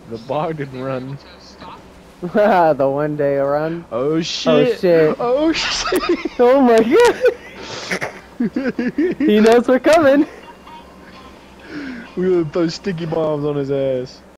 The bar didn't run. The one day run. Oh shit! Oh shit! Oh shit! Oh my god! He knows we're coming. We're gonna throw sticky bombs on his ass.